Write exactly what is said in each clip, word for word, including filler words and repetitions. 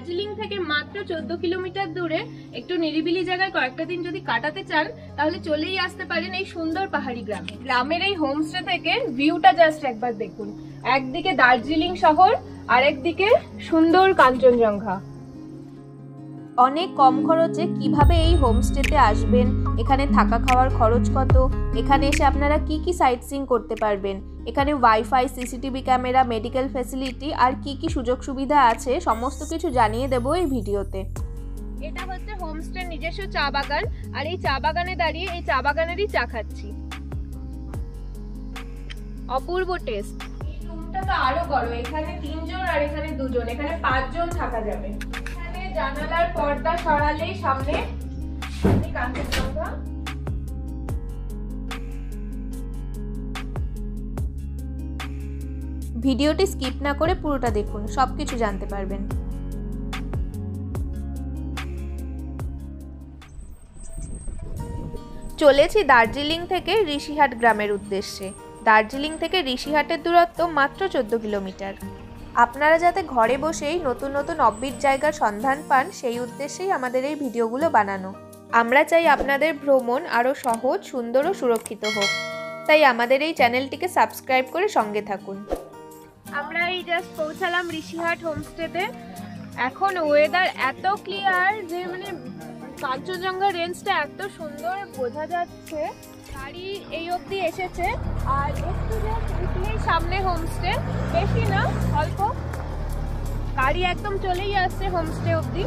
দার্জিলিং থেকে মাত্র চোদ্দ কিলোমিটার দূরে একটু নিরিবিলি জায়গায় কয়েকটা দিন যদি কাটাতে চান তাহলে চলেই আসতে পারেন এই সুন্দর পাহাড়ি গ্রামে। গ্রামের এই হোমস্টে থেকে ভিউটা জাস্ট একবার দেখুন, একদিকে দার্জিলিং শহর আর একদিকে সুন্দর কাঞ্চনজঙ্ঘা। অনেক কম খরচে কিভাবে এই হোমস্টেতে আসবেন, এখানে থাকা খাওয়ার খরচ কত, এখানে এসে আপনারা কি কি সাইট সিইং করতে পারবেন, এখানে wifi, CCTV camera, medical facility আর কি কি সুযোগ সুবিধা আছে সমস্ত কিছু জানিয়ে দেবো এই ভিডিওতে। এটা হচ্ছে হোমস্টের নিজস্ব চা বাগান, আর এই চা বাগানে দাঁড়িয়ে এই চা বাগানেরই চা খাচ্ছি। অপূর্ব টেস্ট। এই রুমটা তো আরো বড়, এখানে তিনজন আর এখানে দুজন, এখানে পাঁচজন থাকা যাবে। এখানে জানালার পর্দা সরালেই সামনে কাঞ্চনজঙ্ঘা। ভিডিওটি স্কিপ না করে পুরোটা দেখুন, সবকিছু জানতে পারবেন। চলেছি দার্জিলিং থেকে ঋষিহাট গ্রামের উদ্দেশ্যে। দার্জিলিং থেকে ঋষিহাটের দূরত্ব মাত্র চোদ্দ কিলোমিটার। আপনারা যাতে ঘরে বসেই নতুন নতুন অব্বিট জায়গার সন্ধান পান সেই উদ্দেশ্যেই আমাদের এই ভিডিওগুলো বানানো। আমরা চাই আপনাদের ভ্রমণ আরও সহজ, সুন্দর ও সুরক্ষিত হোক, তাই আমাদের এই চ্যানেলটিকে সাবস্ক্রাইব করে সঙ্গে থাকুন। আমরা এই জাস্ট পৌঁছালাম ঋষিহাট হোমস্টেতে। এখন ওয়েদার এত ক্লিয়ার যে মানে কাঞ্চনজঙ্ঘা রেঞ্জটা এত সুন্দর বোঝা যাচ্ছে। গাড়ি এই অবধি এসেছে আর একটু জাস্ট উঠলেই সামনে হোমস্টে, বেশি না অল্প, গাড়ি একদম চলেই আসছে হোমস্টে অবধি।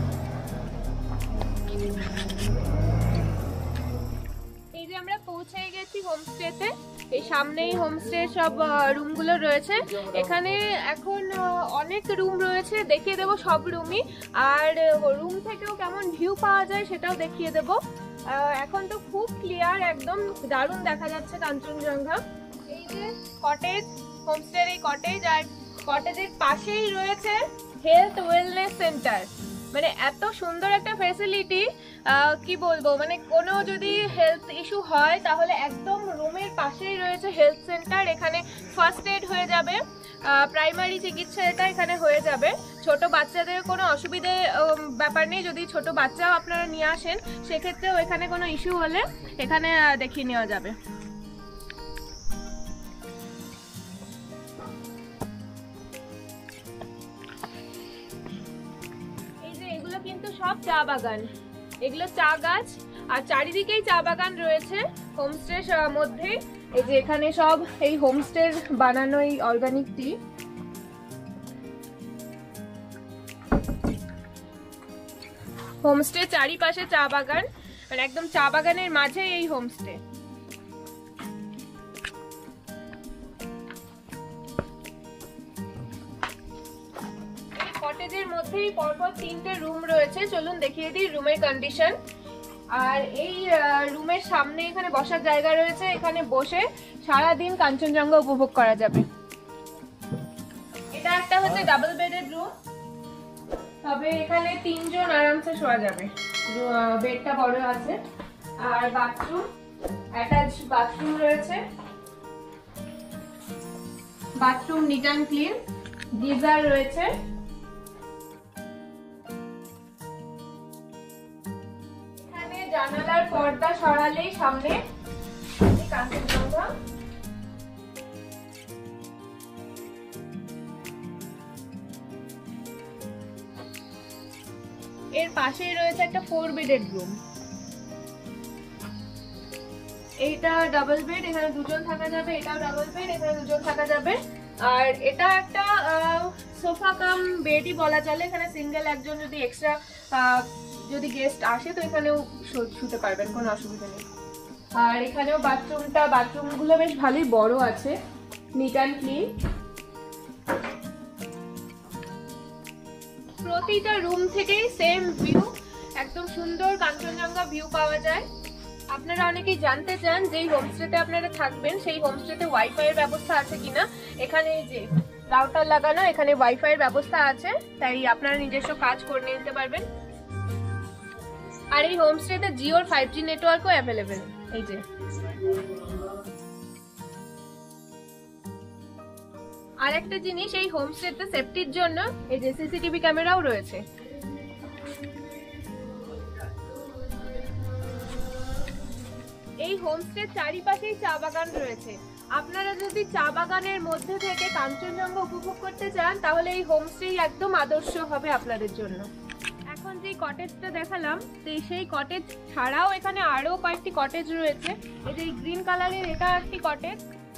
এই যে আমরা পৌঁছে গেছি হোমস্টেতে, এই সামনেই হোমস্টের সব রুমগুলো রয়েছে। এখানে এখন অনেক রুম রয়েছে, দেখিয়ে দেবো সব রুমই, আর রুম থেকেও কেমন ভিউ পাওয়া যায় সেটাও দেখিয়ে দেবো। এখন তো খুব ক্লিয়ার, একদম দারুণ দেখা যাচ্ছে কাঞ্চনজঙ্ঘা। এই যে কটেজ, হোমস্টের এই কটেজ, আর কটেজের পাশেই রয়েছে হেলথ ওয়েলনেস সেন্টার। মানে এত সুন্দর একটা ফ্যাসিলিটি, কি বলবো, মানে কোনো যদি হেলথ ইস্যু হয় তাহলে একদম রুমের পাশেই রয়েছে হেলথ সেন্টার। এখানে ফার্স্ট এড হয়ে যাবে, প্রাইমারি চিকিৎসা এটা এখানে হয়ে যাবে। ছোট বাচ্চাদের কোনো অসুবিধে ব্যাপার নেই, যদি ছোট বাচ্চাও আপনারা নিয়ে আসেন সেক্ষেত্রেও এখানে কোনো ইস্যু হলে এখানে দেখিয়ে নেওয়া যাবে। কিন্তু সব চা বাগান, এগুলো চা গাছ, আর চারিদিকেই চা বাগান রয়েছে হোমস্টের মধ্যে। এই যে এখানে সব এই হোমস্টের বানানো এই অর্গানিক টি। হোমস্টে চারিপাশে চা বাগান, আর একদম চা বাগানের মাঝে এই হোমস্টে। কটেজের মধ্যেই পরপর তিনটে রুম রয়েছে, চলুন দেখিয়ে দিই রুমের কন্ডিশন। আর এই রুমের সামনে এখানে বসার জায়গা রয়েছে, এখানে বসে সারা দিন কাঞ্চনজঙ্ঘা উপভোগ করা যাবে। এটা একটা হচ্ছে ডাবল বেডের রুম, তবে এখানে তিনজন আরামসে শোয়া যাবে, বেডটা বড় আছে। আর বাথরুম, অ্যাটাচ বাথরুম রয়েছে, bathroom neat and clean, geyser রয়েছে। জানালার পর্দা সরালেই সামনে কাঞ্চনজঙ্ঘা। এর পাশেই রয়েছে একটা ফোর বেডের রুম। এইটা ডাবল বেড, এখানে দুজন থাকা যাবে, এটাও ডাবল বেড, এখানে দুজন থাকা যাবে। আর এটা একটা সোফা কাম বেডই বলা চলে, এখানে সিঙ্গেল একজন যদি এক্সট্রা যদি গেস্ট আসে তো এখানেও শুতে পারবেন, কোনো অসুবিধা নেই। আর এখানেও বাথরুমটা, বাথরুমগুলো বেশ ভালোই বড় আছে, নিট অ্যান্ড ক্লিন। প্রতিটা রুম থেকেই সেম ভিউ, একদম সুন্দর কাঞ্চনজঙ্ঘা ভিউ পাওয়া যায়। আপনারা অনেকেই জানতে চান যে এই হোমস্টেতে আপনারা থাকবেন সেই হোমস্টেতে ওয়াইফাই এর ব্যবস্থা আছে কিনা। এখানে যে রাউটার লাগানো, এখানে ওয়াইফাই এর ব্যবস্থা আছে, তাই আপনারা নিজস্ব কাজ করে নিতে পারবেন। আর এই হোমস্টেতে জিওর ফাইভ জি নেটওয়ার্কও অ্যাভেলেবেল। এই যে আর একটা জিনিস, এই হোমস্টেতে সেফটির জন্য এই যে সিসিটিভি ক্যামেরাও রয়েছে। এই হোমস্টের চারিপাশেই চা বাগান রয়েছে। আপনারা যদি চা বাগানের মধ্যে থেকে কাঞ্চনজঙ্ঘা উপভোগ করতে চান তাহলে এই হোমস্টেই একদম আদর্শ হবে আপনাদের জন্য। এখন যে কটেজটা দেখালাম, সেই কটেজ ছাড়াও এখানে আরো কয়েকটি কটেজ রয়েছে। এই যে গ্রিন কালারের এটা একটি কটেজ।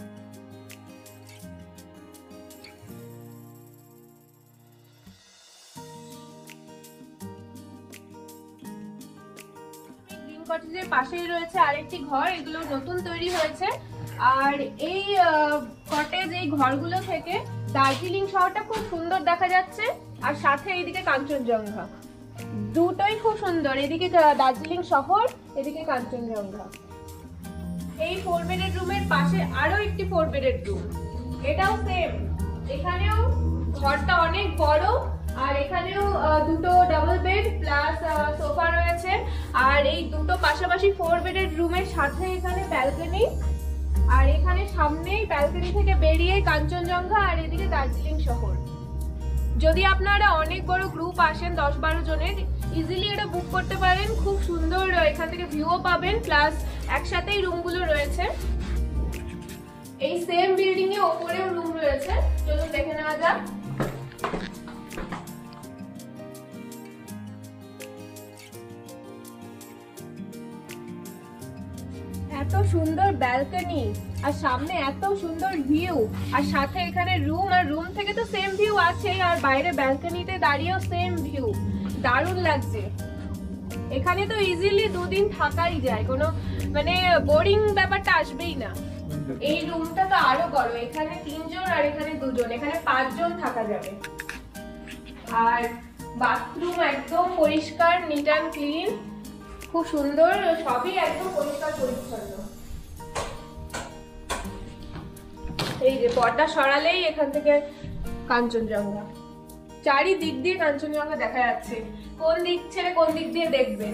গ্রিন কটেজের পাশেই রয়েছে আরেকটি ঘর, এগুলো নতুন তৈরি হয়েছে। আর এই কটেজ, এই ঘরগুলো থেকে দার্জিলিং শহরটা খুব সুন্দর দেখা যাচ্ছে, আর সাথে এইদিকে কাঞ্চনজঙ্ঘা, দুটোই খুব সুন্দর। এদিকে দার্জিলিং শহর, এদিকে কাঞ্চনজঙ্ঘা। এই ফোর বেডেড রুমের পাশে আরো একটি ফোর বেডেড রুম, এটাও সেম। এখানেও ঘরটা অনেক বড়, আর এখানেও দুটো ডাবল বেড প্লাস সোফা রয়েছে। আর এই দুটো পাশাপাশি ফোর বেডেড রুমের সাথে এখানে ব্যালকনি, আর এখানে সামনেই ব্যালকনি থেকে বেরিয়ে কাঞ্চনজঙ্ঘা, আর এদিকে দার্জিলিং শহর। যদি আপনারা অনেক বড় গ্রুপ আসেন, দশ বারো জনের, ইজিলি এটা বুক করতে পারেন। খুব সুন্দর এখান থেকে ভিউও পাবেন, প্লাস একসাথেই রুমগুলো রয়েছে। এই সেম বিল্ডিং এ ওপরেও রুম রয়েছে, চলুন দেখে নেওয়া যাক। এত সুন্দর ব্যালকনি, আর সামনে এত সুন্দর ভিউ, আর সাথে এখানে রুম, আর রুম থেকে তো সেম ভিউ আছে, আর বাইরে ব্যালকনিতে দাঁড়িয়েও সেম ভিউ। দারুণ লাগছে। এখানে তো ইজিলি দুদিন থাকাই যায়, কোনো মানে বোরিং ব্যাপারটা আসবেই না। এই রুমটা তো আরো বড়, এখানে তিনজন আর এখানে দুজন, এখানে পাঁচজন থাকা যাবে। আর বাথরুম একদম পরিষ্কার, নিট অ্যান্ড ক্লিন, খুব সুন্দর, সবই একদম পরিষ্কার পরিচ্ছন্ন। এই যে পর্দা সরালেই এখান থেকে কাঞ্চনজঙ্ঘা, চারিদিক দিয়ে কাঞ্চনজঙ্ঘা দেখা যাচ্ছে। কোন দিক ছেড়ে কোন দিক দিয়ে দেখবেন।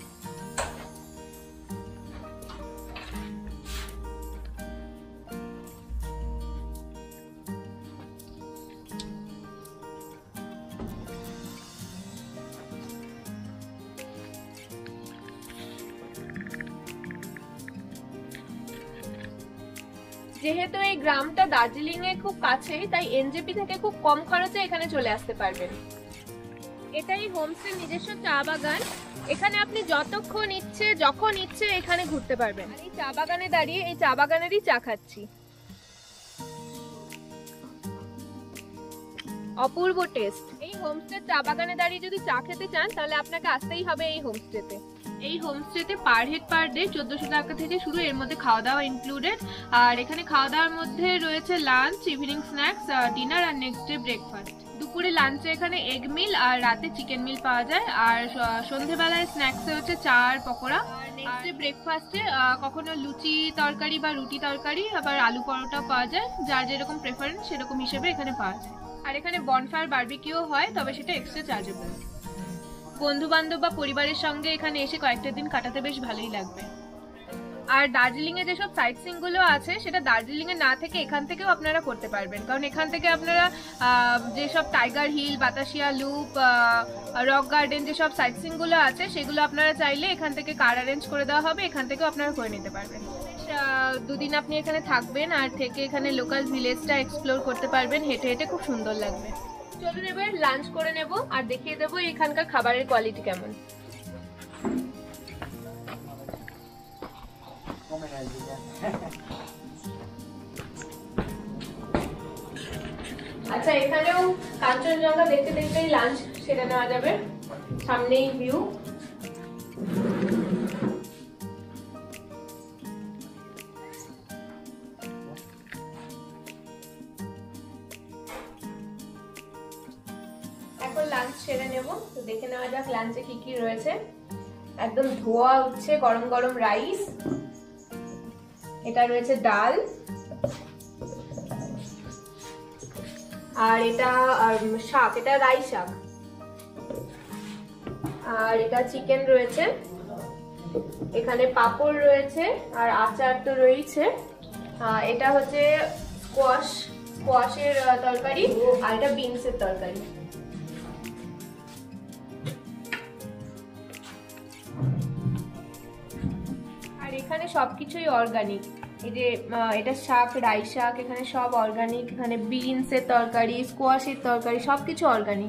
যেহেতু এই গ্রামটা দার্জিলিং এর খুব কাছেই, তাই এনজেপি থেকে খুব কম খরচে এখানে চলে আসতে পারবেন। এটাই হোমস্টে নিজস্ব চা বাগান। এখানে আপনি যতক্ষণ ইচ্ছে যখন ইচ্ছে এখানে ঘুরতে পারবেন। এই চা বাগানে দাঁড়িয়ে এই চা বাগানেরই চা খাচ্ছি। অপূর্ব টেস্ট। এই হোমস্টে চা বাগানে দাঁড়িয়ে যদি চা খেতে চান তাহলে আপনাকে আসতেই হবে এই হোমস্টেতে। এই হোমস্টেতে পার হেড পার ডে চোদ্দশো টাকা থেকে শুরু, এর মধ্যে খাওয়া দাওয়া ইনক্লুডেড। আর এখানে খাওয়া দাওয়ার মধ্যে রয়েছে লাঞ্চ, ইভিনিং স্ন্যাক্স, ডিনার আর নেক্সট ডে ব্রেকফাস্ট। দুপুরে লাঞ্চে এখানে এগ মিল আর রাতে চিকেন মিল পাওয়া যায়। আর সন্ধেবেলায় স্ন্যাক্সে হচ্ছে চা আর পকোড়া। নেক্সট ডে ব্রেকফাস্টে কখনো লুচি তরকারি বা রুটি তরকারি, আবার আলু পরোটাও পাওয়া যায়। যার যেরকম প্রেফারেন্স সেরকম হিসেবে এখানে পাওয়া যায়। আর এখানে বনফায়ার বারবিকিউ হয়, তবে সেটা এক্সট্রা চার্জেবল। বন্ধু বান্ধব বা পরিবারের সঙ্গে এখানে এসে কয়েকটা দিন কাটাতে বেশ ভালোই লাগবে। আর দার্জিলিং এ যেসব সাইট সিইং গুলো আছে সেটা দার্জিলিং এ না থেকে এখান থেকেও আপনারা করতে পারবেন, কারণ এখান থেকে আপনারা যেসব Tiger Hill, Batasia Loop, Rock Garden, যেসব সাইট সিইং গুলো আছে সেগুলো আপনারা চাইলে এখান থেকে কার অ্যারেঞ্জ করে দেওয়া হবে, এখান থেকেও আপনারা করে নিতে পারবেন। দুদিন আপনি এখানে থাকবেন আর থেকে এখানে লোকাল ভিলেজটা এক্সপ্লোর করতে পারবেন, হেঁটে হেঁটে খুব সুন্দর লাগবে। চলুন এবার লাঞ্চ করে নেব আর দেখিয়ে দেবো এখানকার খাবারের কোয়ালিটি কেমন। আচ্ছা, এখানেও কাঞ্চনজঙ্ঘা দেখতে দেখতেই লাঞ্চ সেরে নেওয়া যাবে, সামনেই ভিউ। এখন লাঞ্চ সেরে নেব, তো দেখে নেওয়া যাক লাঞ্চে কি কি রয়েছে। একদম ধোয়া উঠছে গরম গরম রাইস, এটা রয়েছে ডাল, আর এটা শাক, এটা রাই শাক, আর এটা চিকেন রয়েছে, এখানে পাঁপড় রয়েছে আর আচার তো রয়েছে। এটা হচ্ছে স্কোয়াশ স্কোয়াশের তরকারি, আর এটা বিনসের তরকারি। আর এখানে সবকিছুই অর্গানিক। এই যে এটা শাক, রাই শাক, এখানে সব অর্গানিক। এখানে বিনসের তরকারি, স্কোয়াশের তরকারি, সবকিছু অর্গানিক।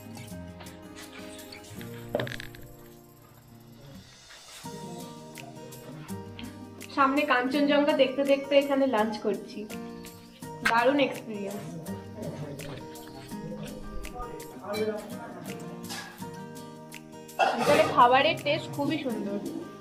সামনে কাঞ্চনজঙ্ঘা দেখতে দেখতে এখানে লাঞ্চ করছি, দারুণ এক্সপিরিয়েন্স। এখানে খাবারের টেস্ট খুবই সুন্দর।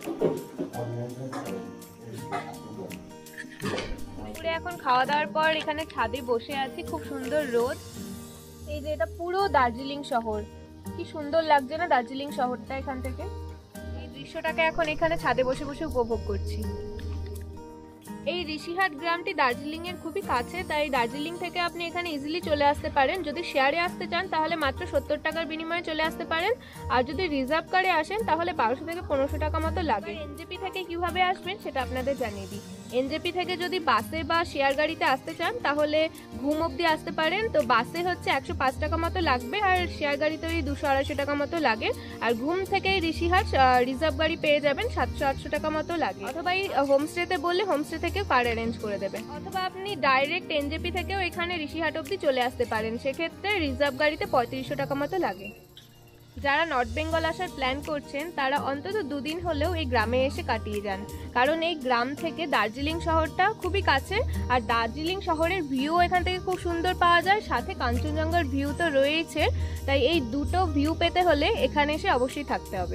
এখন খাওয়া দাওয়ার পর এখানে ছাদে বসে আছি, খুব সুন্দর রোদ। এই যে এটা পুরো দার্জিলিং শহর, কি সুন্দর লাগছে না দার্জিলিং শহরটা এখান থেকে। এই দৃশ্যটাকে এখন এখানে ছাদে বসে বসে উপভোগ করছি। এই ঋষিহাট গ্রামটি দার্জিলিং এর খুবই কাছে, তাই দার্জিলিং থেকে আপনি এখানে ইজিলি চলে আসতে পারেন। যদি শেয়ারে আসতে চান তাহলে মাত্র সত্তর টাকার বিনিময়ে চলে আসতে পারেন, আর যদি রিজার্ভ কারে আসেন তাহলে বারোশো থেকে পনেরোশো টাকা মতো লাগে। এনজেপি থেকে কিভাবে আসবেন সেটা আপনাদের জানিয়ে দিই। এনজেপি থেকে যদি বাসে বা শেয়ার গাড়িতে আসতে চান তাহলে ঘুম অব্দি আসতে পারেন। তো বাসে হচ্ছে একশো পাঁচ টাকা মতো লাগবে, আর শেয়ার গাড়িতে ওই দুশো আড়াইশো টাকা মতো লাগে। আর ঘুম থেকে ঋষিহাট রিজার্ভ গাড়ি পেয়ে যাবেন, সাতশো আটশো টাকা মতো লাগে। অথবা এই হোমস্টেতে বললে হোমস্টে থেকে কার অ্যারেঞ্জ করে দেবে। অথবা আপনি ডাইরেক্ট এনজেপি থেকেও এখানে ঋষিহাট অব্দি চলে আসতে পারেন, সেক্ষেত্রে রিজার্ভ গাড়িতে পঁয়ত্রিশশো টাকা মতো লাগে। যারা নর্থ বেঙ্গল আসার প্ল্যান করছেন তারা অন্তত দুদিন হলেও এই গ্রামে এসে কাটিয়ে যান, কারণ এই গ্রাম থেকে দার্জিলিং শহরটা খুবই কাছে। আর দার্জিলিং শহরের ভিউ এখান থেকে খুব সুন্দর পাওয়া যায়, সাথে কাঞ্চনজঙ্ঘার ভিউ তো রয়েছে। তাই এই দুটো ভিউ পেতে হলে এখানে এসে অবশ্যই থাকতে হবে।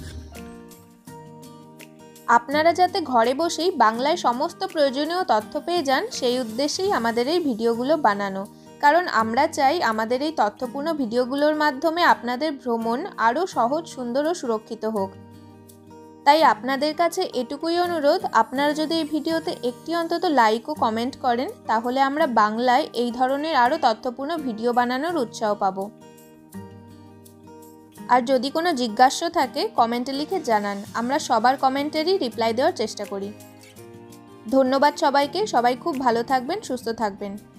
আপনারা যাতে ঘরে বসেই বাংলায় সমস্ত প্রয়োজনীয় তথ্য পেয়ে যান সেই উদ্দেশ্যেই আমাদের এই ভিডিওগুলো বানানো, কারণ আমরা চাই আমাদের এই তথ্যপূর্ণ ভিডিওগুলোর মাধ্যমে আপনাদের ভ্রমণ আরও সহজ, সুন্দর ও সুরক্ষিত হোক। তাই আপনাদের কাছে এটুকুই অনুরোধ, আপনারা যদি এই ভিডিওতে একটি অন্তত লাইক ও কমেন্ট করেন তাহলে আমরা বাংলায় এই ধরনের আরও তথ্যপূর্ণ ভিডিও বানানোর উৎসাহ পাব। আর যদি কোনো জিজ্ঞাসা থাকে কমেন্টে লিখে জানান, আমরা সবার কমেন্টেরই রিপ্লাই দেওয়ার চেষ্টা করি। ধন্যবাদ সবাইকে, সবাই খুব ভালো থাকবেন, সুস্থ থাকবেন।